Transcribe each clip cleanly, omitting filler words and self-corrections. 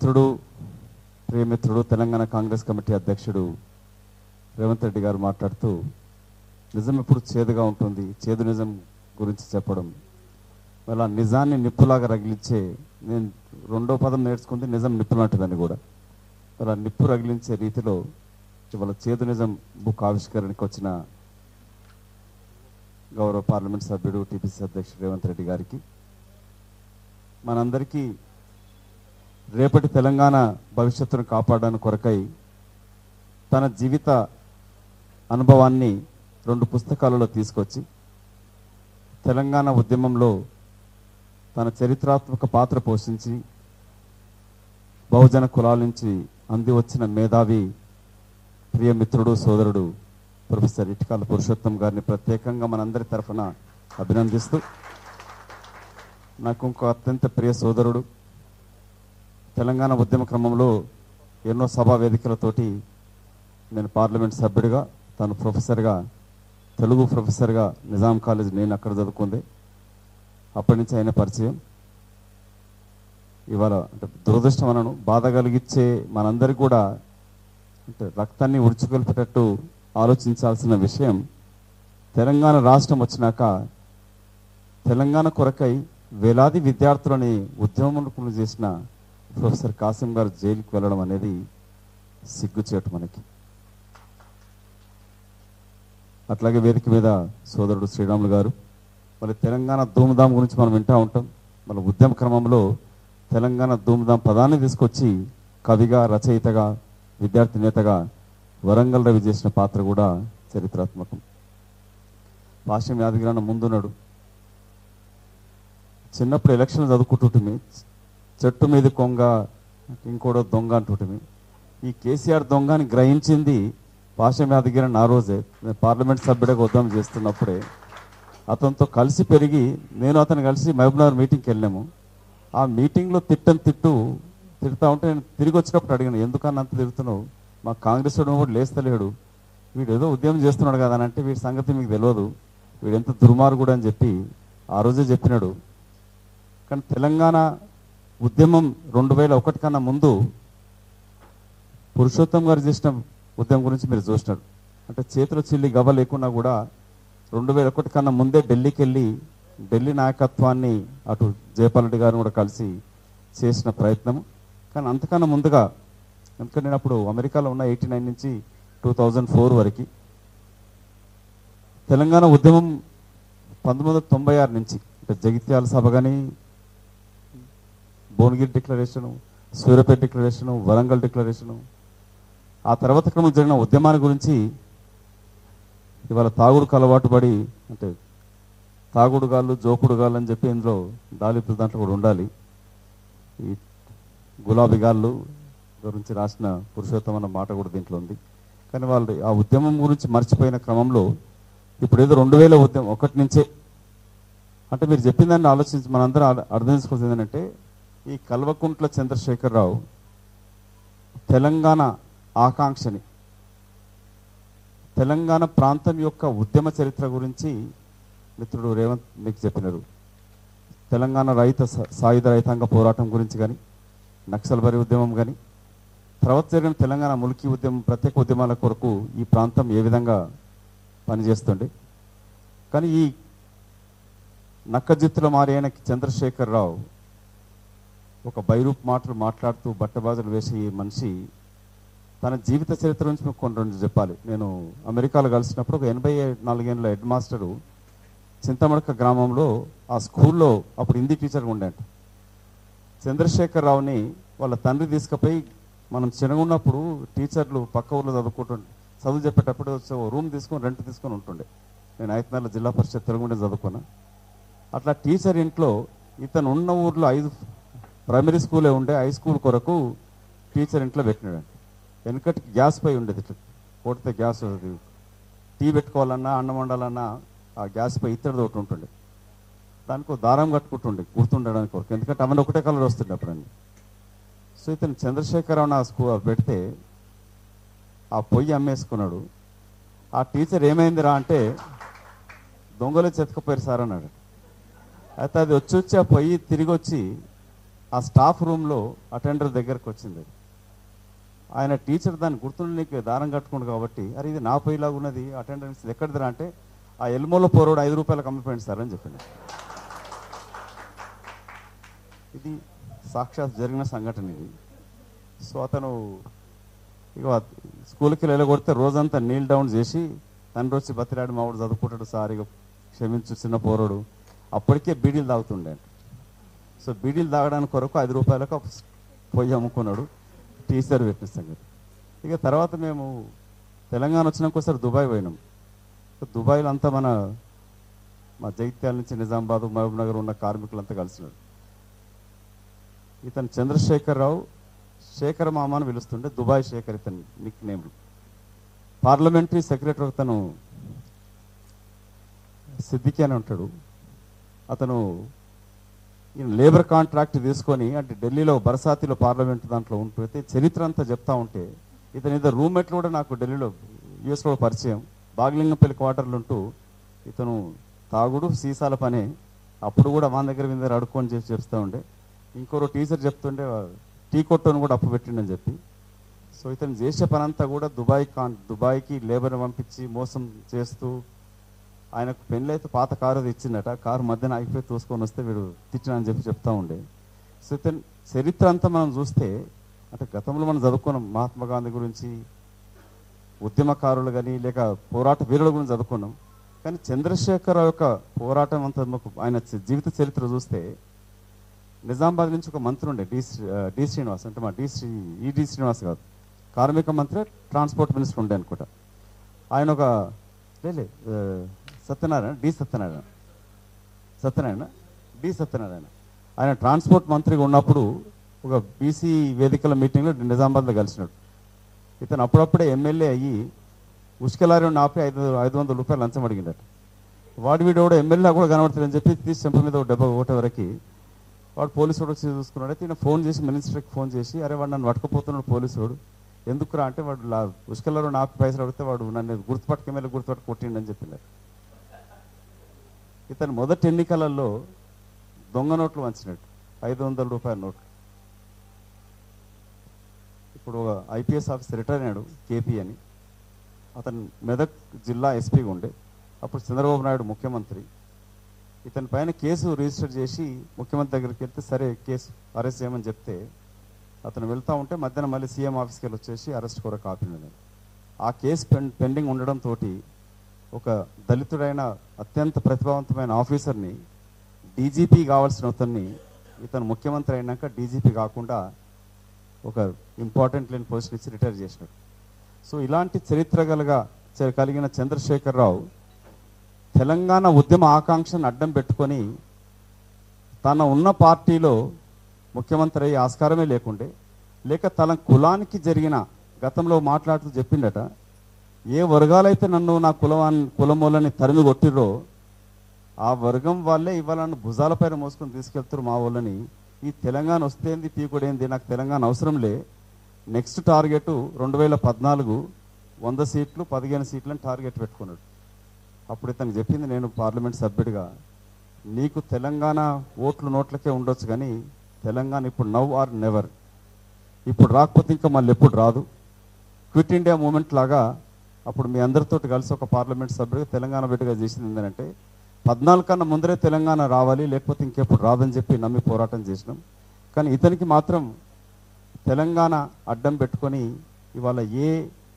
మిత్రుడు ప్రియమిత్రుడు తెలంగాణ కాంగ్రెస్ కమిటీ అధ్యక్షుడు రేవంత్ రెడ్డి గారు మాట్లాడుతూ నిజం ఎప్పుడు చేదుగా ఉంటుంది, చేదు నిజం గురించి చెప్పడం, అలా నిజాన్ని నిప్పులాగా రగిలించే, నేను రెండో పదం నేర్చుకుంది నిజం నిప్పు లాంటిదని కూడా, అలా నిప్పు రగిలించే రీతిలో ఇవాళ చేదు నిజం బుక్ ఆవిష్కరణకి వచ్చిన గౌరవ పార్లమెంట్ సభ్యుడు టీపీసీ అధ్యక్షుడు రేవంత్ రెడ్డి గారికి, మనందరికీ రేపటి తెలంగాణ భవిష్యత్తును కాపాడడానికి కొరకై తన జీవిత అనుభవాన్ని 2 పుస్తకాలలో తీసుకొచ్చి తెలంగాణ ఉద్యమంలో తన చరిత్రాత్మక పాత్ర పోషించి బహుజన కులాల నుంచి అంది వచ్చిన మేధావి ప్రియమిత్రుడు సోదరుడు ప్రొఫెసర్ ఇటికాల పురుషోత్తం గారిని ప్రత్యేకంగా మనందరి తరఫున అభినందిస్తూ, నాకు ఇంకో అత్యంత ప్రియ సోదరుడు, తెలంగాణ ఉద్యమ క్రమంలో ఎన్నో సభా వేదికలతోటి నేను పార్లమెంట్ సభ్యుడిగా, తను ప్రొఫెసర్గా, తెలుగు ప్రొఫెసర్గా నిజాం కాలేజ్ నేను అక్కడ చదువుకుంది, అప్పటి నుంచి అయిన పరిచయం. ఇవాళ అంటే దురదృష్టం అనను, బాధ కలిగించే మనందరికీ కూడా అంటే రక్తాన్ని ఉడుచుకొల్పేటట్టు ఆలోచించాల్సిన విషయం, తెలంగాణ రాష్ట్రం వచ్చినాక తెలంగాణ కొరకై వేలాది విద్యార్థులని ఉద్యమములు చేసిన ప్రొఫెసర్ కాసిం గారు జైలుకి వెళ్ళడం అనేది సిగ్గుచేటు మనకి. అట్లాగే వేదిక మీద సోదరుడు శ్రీరాములు గారు, మళ్ళీ తెలంగాణ ధూమ్ధాం గురించి మనం వింటూ ఉంటాం. మళ్ళీ ఉద్యమ క్రమంలో తెలంగాణ ధూమ్ధాం పదాన్ని తీసుకొచ్చి కవిగా, రచయితగా, విద్యార్థి నేతగా వరంగల్ రవి చేసిన పాత్ర కూడా చరిత్రాత్మకం. పాశ్యం యాదగిరి ముందున్నాడు. చిన్నప్పుడు ఎలక్షన్ చదువుకుంటుంటిమి, చెట్టు మీద కొంగ ఇంకోడో దొంగ అంటుంటిమి. ఈ కేసీఆర్ దొంగని గ్రహించింది పాశ్యం యాదగిరి ఆ రోజే. నేను పార్లమెంట్ సభ్యుడిగా ఉద్యమం చేస్తున్నప్పుడే అతనితో కలిసి పెరిగి నేను అతను కలిసి మహబూబ్నగర్ మీటింగ్కి వెళ్ళాము. ఆ మీటింగ్లో తిడతా ఉంటే నేను తిరిగి వచ్చినప్పుడు అడిగాను, ఎందుకన్నా అంత తిడుతున్నావు, మా కాంగ్రెస్ వాడు కూడా లేస్తలేడు, వీడు ఏదో ఉద్యమం చేస్తున్నాడు కదా అని అంటే, వీడి సంగతి మీకు తెలియదు, వీడు ఎంత దుర్మార్గుడు అని చెప్పి ఆ రోజే చెప్పినాడు. కానీ తెలంగాణ ఉద్యమం 2001 కన్నా ముందు పురుషోత్తం గారు చేసిన ఉద్యమం గురించి మీరు చూసినారు. అంటే చేతిలో చిల్లి గవ్వ లేకున్నా కూడా 2001 కన్నా ముందే ఢిల్లీకి వెళ్ళి ఢిల్లీ నాయకత్వాన్ని అటు జయపాల్ రెడ్డి గారిని కూడా కలిసి చేసిన ప్రయత్నం. కానీ అంతకన్నా ముందుగా, ఎందుకంటే నేను అప్పుడు అమెరికాలో ఉన్న 89 నుంచి 2004 వరకు, తెలంగాణ ఉద్యమం 1996 నుంచి అంటే జగిత్యాల సభ కానీ, Bhuvanagiri declaration, Suryapet declaration, Warangal declaration, ఆ తర్వాత క్రమం జరిగిన ఉద్యమాన్ని గురించి ఇవాళ తాగుడుకు అలవాటు పడి, అంటే తాగుడుగాళ్ళు, జోకుడుగాళ్ళు అని చెప్పి ఇందులో దాలితుల దాంట్లో కూడా ఉండాలి, ఈ గులాబీగాళ్ళు గురించి రాసిన పురుషోత్తం అన్న మాట కూడా దీంట్లో ఉంది. కానీ వాళ్ళు ఆ ఉద్యమం గురించి మర్చిపోయిన క్రమంలో ఇప్పుడు ఏదో 2001 నుంచే, అంటే మీరు చెప్పిన దాన్ని ఆలోచించి మనందరం అర్థం చేసుకోవాల్సింది ఏంటంటే, ఈ కల్వకుంట్ల చంద్రశేఖరరావు తెలంగాణ ఆకాంక్షని, తెలంగాణ ప్రాంతం యొక్క ఉద్యమ చరిత్ర గురించి మిత్రుడు రేవంత్ మీకు చెప్పినారు. తెలంగాణ సాయుధ రైతాంగ పోరాటం గురించి కానీ, నక్సల్బరీ ఉద్యమం కానీ, తర్వాత జరిగిన తెలంగాణ ముల్కీ ఉద్యమం, ప్రత్యేక ఉద్యమాల కొరకు ఈ ప్రాంతం ఏ విధంగా పనిచేస్తుండే. కానీ ఈ నక్కజిత్తుల మారి అయిన చంద్రశేఖరరావు ఒక బైరూప్ మాటలు మాట్లాడుతూ బట్టబాజులు వేసే ఈ మనిషి తన జీవిత చరిత్ర నుంచి మీకు కొన్ని 2 చెప్పాలి. నేను అమెరికాలో కలిసినప్పుడు ఒక 84 ఏళ్ళ హెడ్ మాస్టరు చింతమడక గ్రామంలో ఆ స్కూల్లో అప్పుడు హిందీ టీచర్గా ఉండేట. చంద్రశేఖరరావుని వాళ్ళ తండ్రి తీసుకుపోయి, మనం చిన్నగున్నప్పుడు టీచర్లు పక్క ఊర్లో చదువు చెప్పేటప్పుడు రూమ్ తీసుకొని రెంట్ తీసుకొని ఉంటుండే. నేను ఐతనాల జిల్లా పరిషత్ తెలుగుండే చదువుకున్నా. అట్లా టీచర్ ఇంట్లో ఇతను ఉన్న ఊర్లో 5 ప్రైమరీ స్కూలే ఉండే, హై స్కూల్ కొరకు టీచర్ ఇంట్లో పెట్టినాడు. వెనకటి గ్యాస్ పై ఉండేది, ఇట్లా కొడితే గ్యాస్, టీ పెట్టుకోవాలన్నా అన్నం వండాలన్నా ఆ గ్యాస్ పై ఇత్తడిది ఒకటి ఉంటుండే, దానికి దారం కట్టుకుంటుండే గుర్తుండడానికి కొరకు, ఎందుకంటే అవన్నీ ఒకటే కలర్ వస్తుండే అప్పుడన్నీ. సో ఇతను చంద్రశేఖరరావు నా స్కూల్ పెడితే ఆ పొయ్యి అమ్మేసుకున్నాడు. ఆ టీచర్ ఏమైందిరా అంటే, దొంగలు చెతకపోయారు సార్ అన్నాడు. అయితే అది వచ్చి ఆ పొయ్యి తిరిగి వచ్చి ఆ స్టాఫ్ రూమ్లో అటెండర్ దగ్గరకు వచ్చింది. ఆయన టీచర్ దాన్ని గుర్తుండి నీకు దారం కట్టుకుండు కాబట్టి అరే ఇది నా పొయ్యిలాగా ఉన్నది అటెండెన్స్ ఎక్కడిదిరా అంటే ఆ ఎల్మోలో పోరోడు 5 రూపాయలకు అమ్మిపోయింది సార్ అని చెప్పింది. ఇది సాక్షాత్ జరిగిన సంఘటన ఇది. సో అతను ఇక స్కూల్కి వెళ్ళగొడితే రోజంతా నీల్ డౌన్ చేసి తండ్రి వచ్చి బతిరాడు మావాడు చదువుకుంటాడు సార్ ఇక క్షమించు చిన్న పోరోడు. అప్పటికే బీడీలు తాగుతుండే. సో బీడీలు తాగడానికి కొరకు 5 రూపాయలకు పొయ్యి అమ్ముకున్నాడు. టీచర్ పెట్టిన సంగతి. ఇక తర్వాత మేము తెలంగాణ వచ్చినాక ఒకసారి దుబాయ్ పోయినాం. దుబాయ్లో అంతా మా జైత్యాల నుంచి నిజామాబాద్ మహబూబ్ నగర్ ఉన్న కార్మికులంతా కలిసినాడు. ఇతను చంద్రశేఖరరావు శేఖర్ మామ అని పిలుస్తుండే, దుబాయ్ శేఖర్ ఇతను నిక్ నేమ్లు. పార్లమెంటరీ సెక్రటరీ తను సిద్దికి అని ఉంటాడు. అతను లేబర్ కాంట్రాక్ట్ తీసుకొని అంటే ఢిల్లీలో బరసాతిలో పార్లమెంట్ దాంట్లో ఉంటూ చరిత్ర అంతా చెప్తా ఉంటే ఇతని ఇద్దరు రూమ్మేట్లు కూడా నాకు ఢిల్లీలో యూఎస్లో పరిచయం. బాగ్లింగంపల్లి క్వార్టర్లు ఉంటూ ఇతను తాగుడు సీసాల పనే. అప్పుడు కూడా మా దగ్గర మీద అడుక్కొని చేసి చెప్తూ ఉండే. ఇంకొక టీచర్ చెప్తుండే టీ కొట్టుని కూడా అప్పు పెట్టిండని చెప్పి. సో ఇతను చేసే పనంతా కూడా దుబాయ్కి లేబర్ని పంపించి మోసం చేస్తూ ఆయనకు పెళ్ళి అయితే పాత కారు ఇచ్చిందట. కారు మధ్యన ఆగిపోయి తోసుకొని వస్తే వీడు తిట్టినని చెప్పి చెప్తా ఉండే. సో ఇతను చరిత్ర అంతా మనం చూస్తే అంటే గతంలో మనం చదువుకున్నాం మహాత్మా గాంధీ గురించి, ఉద్యమకారులు కానీ లేక పోరాట వీరుల గురించి చదువుకున్నాం. కానీ చంద్రశేఖరరావు యొక్క పోరాటం అంతా ఆయన జీవిత చరిత్ర చూస్తే నిజామాబాద్ నుంచి ఒక మంత్రి ఉండే డి శ్రీనివాస్ అంటే మా డి శ్రీనివాస్ కాదు, కార్మిక మంత్రి ట్రాన్స్పోర్ట్ మినిస్టర్ ఉండే అనుకుంటా. ఆయన ఒక సత్యనారాయణ ఆయన ట్రాన్స్పోర్ట్ మంత్రిగా ఉన్నప్పుడు ఒక బీసీ వేదికల మీటింగ్లో నిజామాబాద్లో కలిసినాడు. ఇతను అప్పుడప్పుడే ఎమ్మెల్యే అయ్యి ఉష్కలారిని ఆపి 500 రూపాయలు లంచం అడిగిందట. వీడు కూడా ఎమ్మెల్యే కూడా కనబడుతుందని చెప్పి తీసి చెంప మీద 70 ఓట్ల వరకు వాడు పోలీసు వాడు వచ్చి చూసుకున్నాడు. అయితే ఈయన ఫోన్ చేసి మినిస్టర్కి ఫోన్ చేసి అరే వాడు నన్ను పట్టుకుపోతున్నాడు పోలీసు వాడు, ఎందుకురా అంటే వాడు ఉష్కల్లో నాకు పైసలు అడిగితే వాడు నన్ను ఎమ్మెల్యే గుర్తుపట్టు కొట్టిండని చెప్పింది. ఇతను మొదటి ఎన్నికలలో దొంగ నోట్లు వంచినట్టు 500 రూపాయల నోట్లు. ఇప్పుడు ఒక ఐపీఎస్ ఆఫీసర్ రిటైర్ అయ్యాడు కేపీ అని. అతను మెదక్ జిల్లా ఎస్పీగా ఉండే. అప్పుడు చంద్రబాబు నాయుడు ముఖ్యమంత్రి. ఇతని పైన కేసు రిజిస్టర్ చేసి ముఖ్యమంత్రి దగ్గరికి వెళ్తే సరే కేసు అరెస్ట్ చేయమని చెప్తే అతను వెళ్తూ ఉంటే మధ్యాహ్నం మళ్ళీ సీఎం ఆఫీస్కి వెళ్ళి వచ్చేసి అరెస్ట్ కూడా ఆపిండు. ఆ కేసు పెండింగ్ ఉండడంతో ఒక దళితుడైన అత్యంత ప్రతిభావంతమైన ఆఫీసర్ని డీజీపీ కావాల్సిన ఇతను ముఖ్యమంత్రి అయినాక డీజీపీ కాకుండా ఒక ఇంపార్టెంట్ లేని పొజిషన్ ఇచ్చి రిటైర్ చేసినాడు. సో ఇలాంటి చరిత్ర కలిగిన చంద్రశేఖరరావు తెలంగాణ ఉద్యమ ఆకాంక్షను అడ్డం పెట్టుకొని తన ఉన్న పార్టీలో ముఖ్యమంత్రి అయ్యే ఆస్కారమే లేకుండే, లేక తన కులానికి జరిగిన గతంలో మాట్లాడుతూ చెప్పిండట, ఏ వర్గాలైతే నన్ను నా కులం వాళ్ళని తరిమి కొట్టిర్రో ఆ వర్గం వాళ్ళే ఇవాళ నన్ను భుజాలపైన మోసుకొని తీసుకెళ్తారు మా వాళ్ళని. ఈ తెలంగాణ వస్తేంది పీకుడేంది, నాకు తెలంగాణ అవసరం లే. నెక్స్ట్ టార్గెట్ 2014 100 సీట్లు 15 సీట్లని టార్గెట్ పెట్టుకున్నాడు. అప్పుడు ఇతను చెప్పింది, నేను పార్లమెంట్ సభ్యుడిగా నీకు తెలంగాణ ఓట్లు నోట్లకే ఉండొచ్చు కానీ తెలంగాణ ఇప్పుడు నవ్ ఆర్ నెవర్, ఇప్పుడు రాకపోతే ఇంకా మళ్ళీ ఎప్పుడు రాదు. క్విట్ ఇండియా మూమెంట్ లాగా అప్పుడు మీ అందరితో కలిసి ఒక పార్లమెంట్ సభ్యుడిగా తెలంగాణ బిడ్డగా చేసింది ఏంటంటే 14 కన్నా ముందరే తెలంగాణ రావాలి, లేకపోతే ఇంకెప్పుడు రాదని చెప్పి నమ్మి పోరాటం చేసినాం. కానీ ఇతనికి మాత్రం తెలంగాణ అడ్డం పెట్టుకొని ఇవాళ ఏ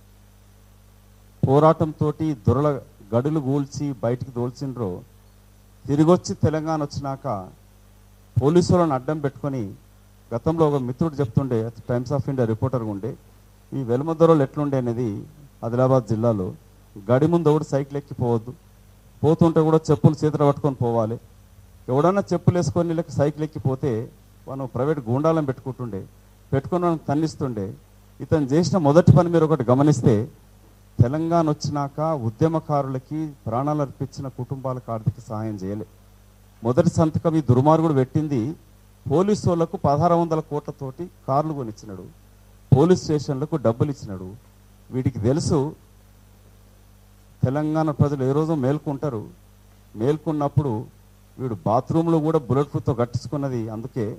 పోరాటంతో దొరల గడులు గూల్చి బయటికి దోల్చిండ్రో తిరిగొచ్చి తెలంగాణ వచ్చినాక పోలీసులను అడ్డం పెట్టుకొని, గతంలో ఒక మిత్రుడు చెప్తుండే టైమ్స్ ఆఫ్ ఇండియా రిపోర్టర్గా ఉండే, ఈ వెలుమ దొరలు ఎట్లుండే అనేది ఆదిలాబాద్ జిల్లాలో గడి ముందు ఒకటి సైకిల్ ఎక్కి పోవద్దు, పోతుంటే కూడా చెప్పులు చేతులు పట్టుకొని పోవాలి. ఎవడన్నా చెప్పులు వేసుకొని లేక సైకిల్ ఎక్కిపోతే మనం ప్రైవేట్ గూండాలను పెట్టుకొని మనం తన్నిస్తుండే. ఇతను చేసిన మొదటి పని మీరు ఒకటి గమనిస్తే, తెలంగాణ వచ్చినాక ఉద్యమకారులకి ప్రాణాలు అర్పించిన కుటుంబాలకు ఆర్థిక సహాయం చేయలే. మొదటి సంతకం ఈ దుర్మార్గుడు పెట్టింది పోలీసు వాళ్ళకు 1600 కోట్లతోటి కార్లు కొనిచ్చినాడు, పోలీస్ స్టేషన్లకు డబ్బులు ఇచ్చినాడు. వీటికి తెలుసు తెలంగాణ ప్రజలు ఏ రోజు మేల్కొంటారు, మేల్కొన్నప్పుడు వీడు బాత్రూంలో కూడా బుల్లెట్ ప్రూఫ్తో కట్టించుకున్నది అందుకే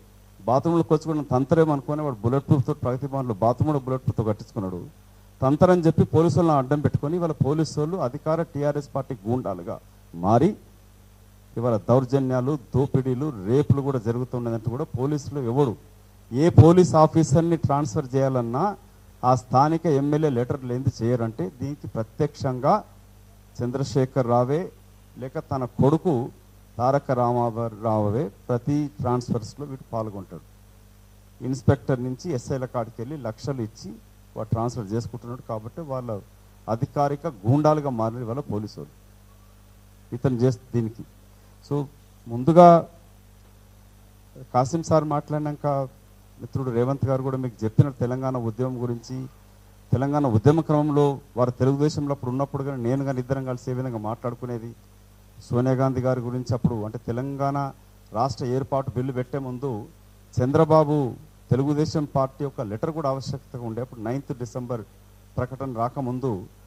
బాత్రూంలోకి వచ్చుకున్న తంతరేమనుకొని వాడు బుల్లెట్ ప్రూఫ్తో ప్రగతి భవన్లో బాత్రూంలో బుల్లెట్ ప్రూఫ్తో కట్టించుకున్నాడు. తంతరని చెప్పి పోలీసులను అడ్డం పెట్టుకొని వాళ్ళ పోలీసు వాళ్ళు అధికార టీఆర్ఎస్ పార్టీ గూండాలుగా మారి ఇవాళ దౌర్జన్యాలు, దోపిడీలు, రేపులు కూడా జరుగుతున్నదంటే కూడా పోలీసులు ఎవడు ఏ పోలీస్ ఆఫీసర్ని ట్రాన్స్ఫర్ చేయాలన్నా ఆ స్థానిక ఎమ్మెల్యే లెటర్ లేనిది చేయరంటే దీనికి ప్రత్యక్షంగా చంద్రశేఖర్ రావే లేక తన కొడుకు తారక రామారావే ప్రతి ట్రాన్స్ఫర్స్లో వీటి పాల్గొంటాడు. ఇన్స్పెక్టర్ నుంచి ఎస్ఐల కాడికి వెళ్ళి లక్షలు ఇచ్చి వాడు ట్రాన్స్ఫర్ చేసుకుంటున్నాడు. కాబట్టి వాళ్ళ అధికారిక గూండాలుగా మారిన వాళ్ళ పోలీసు వాళ్ళు ఇతను చేస్తే దీనికి. సో ముందుగా కాసిం సార్ మాట్లాడినాక మిత్రుడు రేవంత్ గారు కూడా మీకు చెప్పిన తెలంగాణ ఉద్యమం గురించి, తెలంగాణ ఉద్యమ క్రమంలో వారు తెలుగుదేశంలో అప్పుడు ఉన్నప్పుడు కానీ నేను కానీ ఇద్దరం కలిసి ఏ విధంగా మాట్లాడుకునేది, సోనియా గాంధీ గారి గురించి అప్పుడు అంటే తెలంగాణ రాష్ట్ర ఏర్పాటు బిల్లు పెట్టే ముందు చంద్రబాబు తెలుగుదేశం పార్టీ యొక్క లెటర్ కూడా ఆవశ్యకతగా ఉండే. అప్పుడు 9th డిసెంబర్ ప్రకటన రాకముందు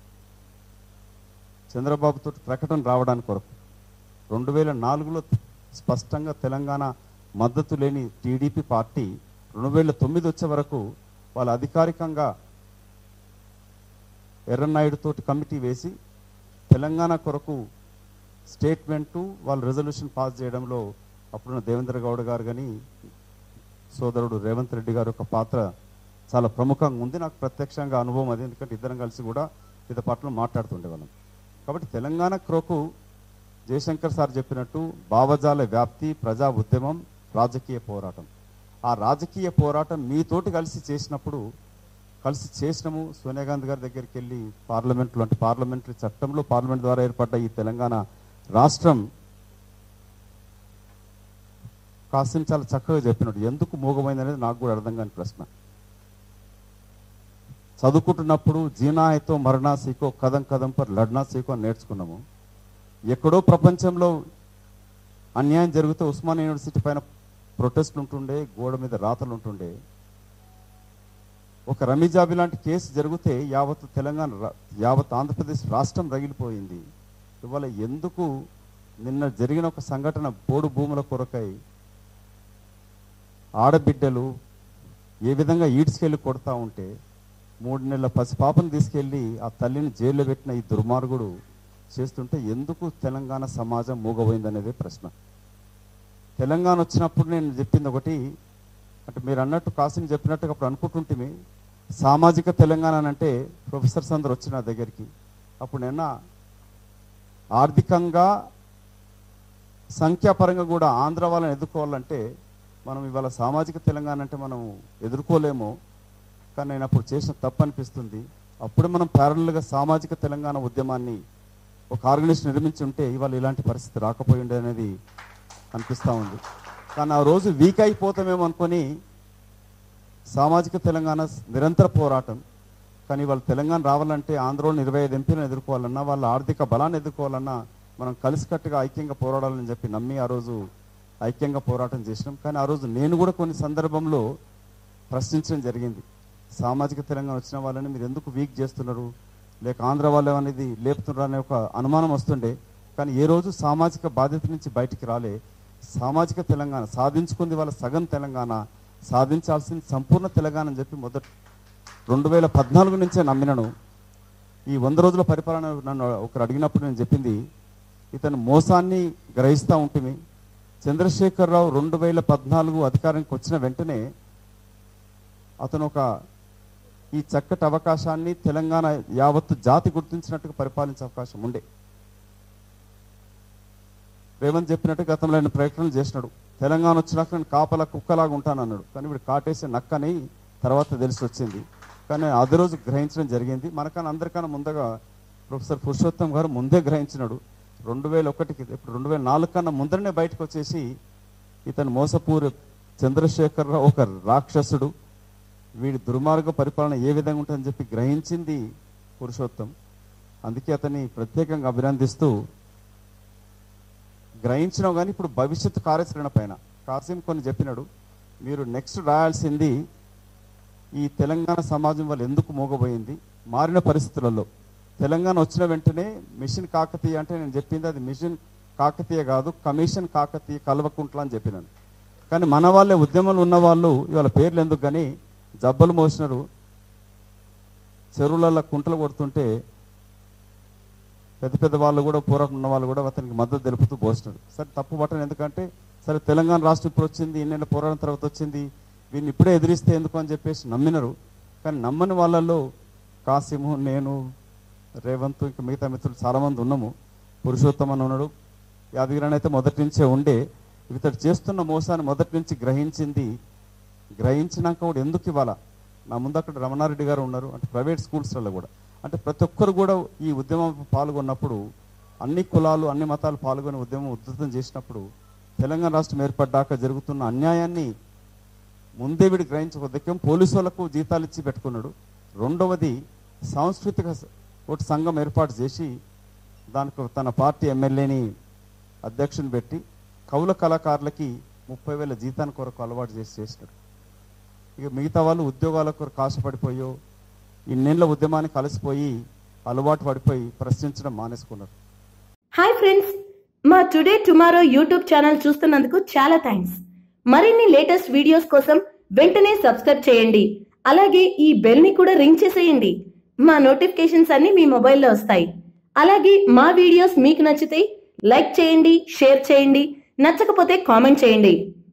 చంద్రబాబుతో ప్రకటన రావడానికి కొరకు 2004లో స్పష్టంగా తెలంగాణ మద్దతు లేని టీడీపీ పార్టీ 2009 వచ్చే వరకు వాళ్ళు అధికారికంగా ఎర్రన్నాయుడుతో కమిటీ వేసి తెలంగాణ కొరకు స్టేట్మెంటు వాళ్ళు రెజల్యూషన్ పాస్ చేయడంలో అప్పుడున్న దేవేంద్ర గౌడ్ గారు కానీ సోదరుడు రేవంత్ రెడ్డి గారి యొక్క పాత్ర చాలా ప్రముఖంగా ఉంది. నాకు ప్రత్యక్షంగా అనుభవం అది, ఎందుకంటే ఇద్దరం కలిసి కూడా ఇది పట్ల మాట్లాడుతుండేవాళ్ళం. కాబట్టి తెలంగాణ కొరకు జయశంకర్ సార్ చెప్పినట్టు భావజాల వ్యాప్తి, ప్రజా ఉద్యమం, రాజకీయ పోరాటం. ఆ రాజకీయ పోరాటం మీతోటి కలిసి చేసినాము. సోనియా గాంధీ గారి దగ్గరికి వెళ్ళి పార్లమెంట్లో అంటే పార్లమెంటరీ చట్టంలో పార్లమెంట్ ద్వారా ఏర్పడ్డ ఈ తెలంగాణ రాష్ట్రం కాసిం చాలా చక్కగా చెప్పినట్టు ఎందుకు మూగమైంది అనేది నాకు కూడా అర్థం కాని ప్రశ్న. చదువుకుంటున్నప్పుడు జీనాయతో మరణా సీకో కదం కదం పర్ లడ్నా సీకో అని నేర్చుకున్నాము. ఎక్కడో ప్రపంచంలో అన్యాయం జరిగితే ఉస్మానియా యూనివర్సిటీ పైన ప్రొటెస్ట్లు ఉంటుండే, గోడ మీద రాతలు ఉంటుండే. ఒక రమీజాబి లాంటి కేసు జరిగితే యావత్ తెలంగాణ యావత్ ఆంధ్రప్రదేశ్ రాష్ట్రం రగిలిపోయింది. ఇవాళ ఎందుకు నిన్న జరిగిన ఒక సంఘటన పోడు భూముల కొరకై ఆడబిడ్డలు ఏ విధంగా ఈడ్చుకెళ్ళి కొడతా ఉంటే 3 నెలల పసిపాపను తీసుకెళ్ళి ఆ తల్లిని జైల్లో పెట్టిన ఈ దుర్మార్గుడు చేస్తుంటే ఎందుకు తెలంగాణ సమాజం మూగబోయిందనేదే ప్రశ్న. తెలంగాణ వచ్చినప్పుడు నేను చెప్పింది ఒకటి, అంటే మీరు అన్నట్టు కాసిం చెప్పినట్టుగా అప్పుడు అనుకుంటుంటే సామాజిక తెలంగాణ అంటే ప్రొఫెసర్స్ అందరు వచ్చి నా దగ్గరికి అప్పుడు నేను ఆర్థికంగా సంఖ్యాపరంగా కూడా ఆంధ్ర వాళ్ళని ఎదుర్కోవాలంటే మనం ఇవాళ సామాజిక తెలంగాణ అంటే మనం ఎదుర్కోలేమో, కానీ నేను అప్పుడు చేసిన తప్పు అనిపిస్తుంది. అప్పుడు మనం ప్యారల్గా సామాజిక తెలంగాణ ఉద్యమాన్ని ఒక ఆర్గనైజేషన్ నిర్మించి ఉంటే ఇవాళ ఇలాంటి పరిస్థితి రాకపోయి ఉండే అనేది అనిపిస్తూ ఉంది. కానీ ఆ రోజు వీక్ అయిపోతామేమో అనుకొని సామాజిక తెలంగాణ నిరంతర పోరాటం. కానీ వాళ్ళు తెలంగాణ రావాలంటే ఆంధ్రలో 25 ఎంపీలను ఎదుర్కోవాలన్నా, వాళ్ళ ఆర్థిక బలాన్ని ఎదుర్కోవాలన్నా మనం కలిసికట్టుగా ఐక్యంగా పోరాడాలని చెప్పి నమ్మి ఆ రోజు ఐక్యంగా పోరాటం చేసినాం. కానీ ఆ రోజు నేను కూడా కొన్ని సందర్భంలో ప్రశ్నించడం జరిగింది. సామాజిక తెలంగాణ వచ్చిన వాళ్ళని మీరు ఎందుకు వీక్ చేస్తున్నారు, లేక ఆంధ్ర వాళ్ళు అనేది లేపుతున్నారు అనే ఒక అనుమానం వస్తుండే. కానీ ఏ రోజు సామాజిక బాధ్యత నుంచి బయటికి రాలే. సామాజిక తెలంగాణ సాధించుకుంది వాళ్ళ సగం తెలంగాణ, సాధించాల్సింది సంపూర్ణ తెలంగాణ అని చెప్పి 2014 నుంచే నమ్మినను. ఈ 100 రోజుల పరిపాలన నన్ను ఒకరు అడిగినప్పుడు నేను చెప్పింది ఇతను మోసాన్ని గ్రహిస్తూ ఉంటుంది. చంద్రశేఖరరావు 2014 అధికారానికి వచ్చిన వెంటనే అతను ఈ చక్కటి అవకాశాన్ని తెలంగాణ యావత్తు జాతి గుర్తించినట్టుగా పరిపాలించే అవకాశం ఉండే. రేవంత్ చెప్పినట్టు గతంలో ఆయన ప్రకటనలు చేసినాడు, తెలంగాణ వచ్చినాక నేను కాపలా కుక్కలాగా ఉంటానన్నాడు. కానీ ఇప్పుడు కాటేసే నక్కని తర్వాత తెలిసి వచ్చింది. కానీ అదే రోజు గ్రహించడం జరిగింది. మనకన్నా అందరికన్నా ముందుగా ప్రొఫెసర్ పురుషోత్తం గారు ముందే గ్రహించినాడు. 2001కి ఇప్పుడు 2004 కన్నా ముందరనే బయటకు వచ్చేసి ఇతను మోసపూరి చంద్రశేఖరరావు ఒక రాక్షసుడు, వీడి దుర్మార్గ పరిపాలన ఏ విధంగా ఉంటుందని చెప్పి గ్రహించింది పురుషోత్తం. అందుకే అతన్ని ప్రత్యేకంగా అభినందిస్తూ గ్రహించినాం. కానీ ఇప్పుడు భవిష్యత్తు కార్యాచరణ పైన కాసిం కొన్ని చెప్పినాడు. మీరు నెక్స్ట్ రాయాల్సింది ఈ తెలంగాణ సమాజం వాళ్ళు ఎందుకు మోగబోయింది, మారిన పరిస్థితులలో తెలంగాణ వచ్చిన వెంటనే మిషన్ కాకతీయ అంటే నేను చెప్పింది అది మిషన్ కాకతీయ కాదు, కమిషన్ కాకతీయ కల్వకుంట్ల అని చెప్పినాను. కానీ మన వాళ్ళే ఉద్యమంలో ఉన్న వాళ్ళు ఇవాళ పేర్లు ఎందుకు కానీ జబ్బలు మోసినారు, చెరువులలో కుంటలు కొడుతుంటే పెద్ద పెద్ద వాళ్ళు కూడా పోరాటం ఉన్న వాళ్ళు కూడా అతనికి మద్దతు తెలుపుతూ పోసినారు. సరే తప్పు పట్టను, ఎందుకంటే సరే తెలంగాణ రాష్ట్రం ఇప్పుడు వచ్చింది, ఇన్నేళ్ళ పోరాటం తర్వాత వచ్చింది, వీడిని ఇప్పుడే ఎదిరిస్తే ఎందుకు అని చెప్పేసి నమ్మినారు. కానీ నమ్మని వాళ్ళల్లో కాసిము, నేను, రేవంత్, ఇంకా మిగతా మిత్రులు చాలామంది ఉన్నాము. పురుషోత్తమ్ అని ఉన్నాడు, యాదగిరి అయితే మొదటి నుంచే ఉండే. ఇతడు చేస్తున్న మోసాన్ని మొదటి నుంచి గ్రహించినాక కూడా ఎందుకు ఇవ్వాలా? నా ముందు అక్కడ రమణారెడ్డి గారు ఉన్నారు, అంటే ప్రైవేట్ స్కూల్స్లలో కూడా, అంటే ప్రతి ఒక్కరు కూడా ఈ ఉద్యమం పాల్గొన్నప్పుడు, అన్ని కులాలు అన్ని మతాలు పాల్గొని ఉద్యమం ఉధృతం చేసినప్పుడు తెలంగాణ రాష్ట్రం ఏర్పడ్డాక జరుగుతున్న అన్యాయాన్ని ముందే వీడు గ్రహించకపోతే పోలీసు వాళ్ళకు జీతాలు ఇచ్చి పెట్టుకున్నాడు. రెండవది సాంస్కృతిక ఒక సంఘం ఏర్పాటు చేసి దానికి తన పార్టీ ఎమ్మెల్యేని అధ్యక్షుని పెట్టి కవుల కళాకారులకి 30,000 జీతాన్ని కొరకు అలవాటు చేసినాడు. ఇక మిగతా వాళ్ళు ఉద్యోగాల కొరకు ఆశపడిపోయో ఇన్నేళ్ల ఉద్యమానికి కలిసిపోయి అలవాటు పడిపోయి ప్రశ్నించడం మానేసుకున్నారు. హాయ్ ఫ్రెండ్స్, మా టుడే టుమారో యూట్యూబ్ ఛానల్ చూస్తున్నందుకు చాలా థ్యాంక్స్. మరిన్ని లేటెస్ట్ వీడియోస్ కోసం వెంటనే సబ్స్క్రైబ్ చేయండి. అలాగే ఈ బెల్ ని కూడా రింగ్ చేసేయండి. మా నోటిఫికేషన్స్ అన్ని మీ మొబైల్లో వస్తాయి. అలాగే మా వీడియోస్ మీకు నచ్చితే లైక్ చేయండి, షేర్ చేయండి, నచ్చకపోతే కామెంట్ చేయండి.